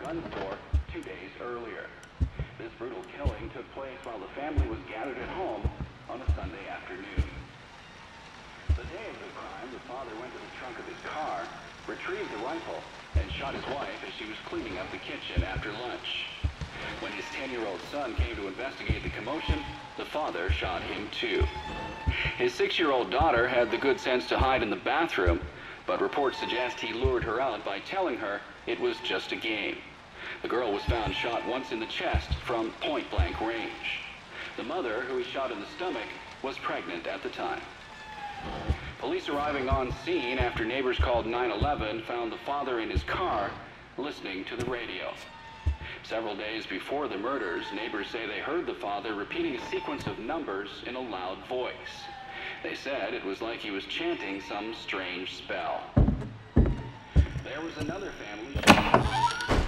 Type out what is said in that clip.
gun store 2 days earlier. This brutal killing took place while the family was gathered at home on a Sunday afternoon. The day of the crime, the father went to the trunk of his car, retrieved a rifle, and shot his wife as she was cleaning up the kitchen after lunch. When his 10-year-old son came to investigate the commotion, the father shot him too. His 6-year-old daughter had the good sense to hide in the bathroom, but reports suggest he lured her out by telling her it was just a game. The girl was found shot once in the chest from point-blank range. The mother, who he shot in the stomach, was pregnant at the time. Police arriving on scene after neighbors called 911 found the father in his car listening to the radio. Several days before the murders, neighbors say they heard the father repeating a sequence of numbers in a loud voice. They said it was like he was chanting some strange spell. There was another family.